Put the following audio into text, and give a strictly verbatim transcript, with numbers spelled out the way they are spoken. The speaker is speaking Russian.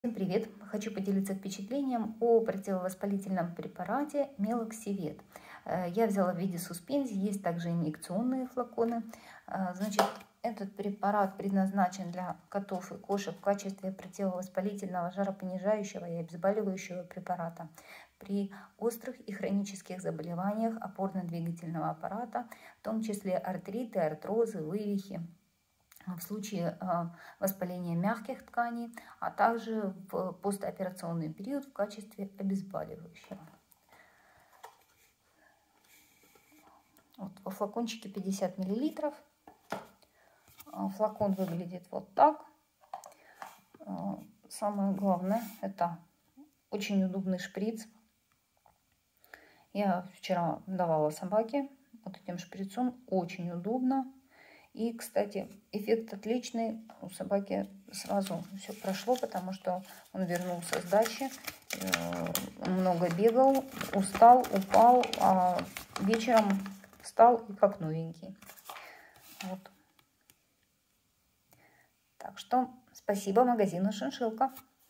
Всем привет! Хочу поделиться впечатлением о противовоспалительном препарате Мелоксивет. Я взяла в виде суспензии, есть также инъекционные флаконы. Значит, этот препарат предназначен для котов и кошек в качестве противовоспалительного, жаропонижающего и обезболивающего препарата при острых и хронических заболеваниях опорно-двигательного аппарата, в том числе артриты, артрозы, вывихи, в случае воспаления мягких тканей, а также в постоперационный период в качестве обезболивающего. Вот, во флакончике пятьдесят миллилитров. Флакон выглядит вот так. Самое главное, это очень удобный шприц. Я вчера давала собаке вот этим шприцом, очень удобно. И, кстати, эффект отличный. У собаки сразу все прошло, потому что он вернулся с дачи, много бегал, устал, упал, а вечером встал и как новенький. Вот. Так что спасибо магазину «Шиншилка».